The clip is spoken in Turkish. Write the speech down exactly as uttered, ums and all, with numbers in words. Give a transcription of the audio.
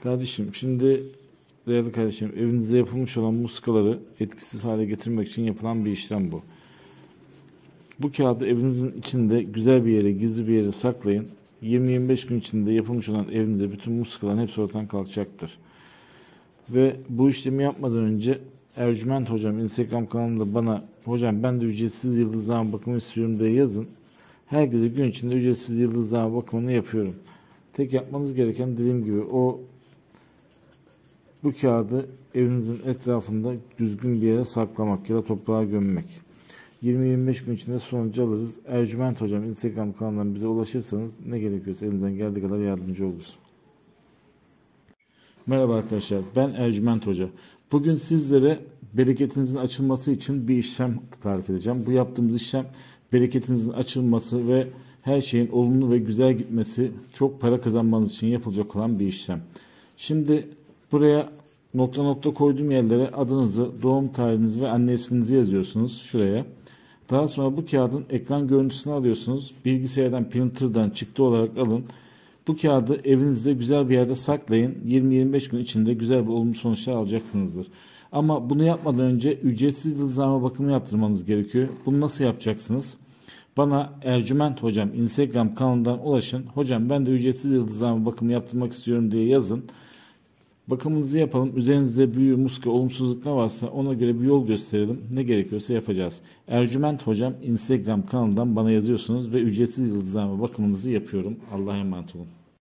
Kardeşim şimdi değerli kardeşim evinizde yapılmış olan muskaları etkisiz hale getirmek için yapılan bir işlem bu. Bu kağıdı evinizin içinde güzel bir yere, gizli bir yere saklayın. yirmi yirmi beş gün içinde yapılmış olan evinizde bütün muskaların hepsi ortadan kalkacaktır. Ve bu işlemi yapmadan önce Ercüment Hocam Instagram kanalında bana hocam ben de ücretsiz yıldızlama bakımı istiyorum diye yazın. Herkese gün içinde ücretsiz yıldızlama bakımını yapıyorum. Tek yapmanız gereken dediğim gibi o bu kağıdı evinizin etrafında düzgün bir yere saklamak ya da toprağa gömmek. yirmi yirmi beş gün içinde sonucu alırız. Ercüment Hocam Instagram kanalından bize ulaşırsanız ne gerekiyorsa elimizden geldiği kadar yardımcı oluruz. Merhaba arkadaşlar, ben Ercüment Hoca. Bugün sizlere bereketinizin açılması için bir işlem tarif edeceğim. Bu yaptığımız işlem bereketinizin açılması ve her şeyin olumlu ve güzel gitmesi, çok para kazanmanız için yapılacak olan bir işlem. Şimdi buraya nokta nokta koyduğum yerlere adınızı, doğum tarihinizi ve anne isminizi yazıyorsunuz şuraya. Daha sonra bu kağıdın ekran görüntüsünü alıyorsunuz. Bilgisayardan, printer'dan çıktı olarak alın. Bu kağıdı evinizde güzel bir yerde saklayın. yirmi yirmi beş gün içinde güzel bir olumlu sonuçlar alacaksınızdır. Ama bunu yapmadan önce ücretsiz yıldızlama bakımı yaptırmanız gerekiyor. Bunu nasıl yapacaksınız? Bana Ercüment Hocam Instagram kanalından ulaşın. Hocam ben de ücretsiz yıldızlama bakımı yaptırmak istiyorum diye yazın. Bakımınızı yapalım. Üzerinizde büyü, muska, olumsuzluk ne varsa ona göre bir yol gösterelim. Ne gerekiyorsa yapacağız. Ercüment Hocam Instagram kanalından bana yazıyorsunuz ve ücretsiz yıldızlama bakımınızı yapıyorum. Allah'a emanet olun.